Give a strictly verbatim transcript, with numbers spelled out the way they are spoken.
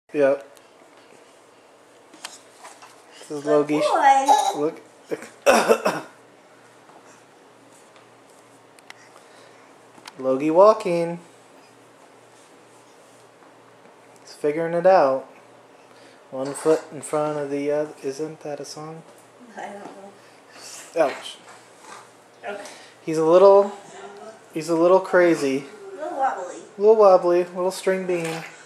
Yep. This is Logie. Look. Logie walking. He's figuring it out. One foot in front of the other. Isn't that a song? I don't know. Ouch. Okay. He's a little. He's a little crazy. A little wobbly. A little wobbly. Little string bean.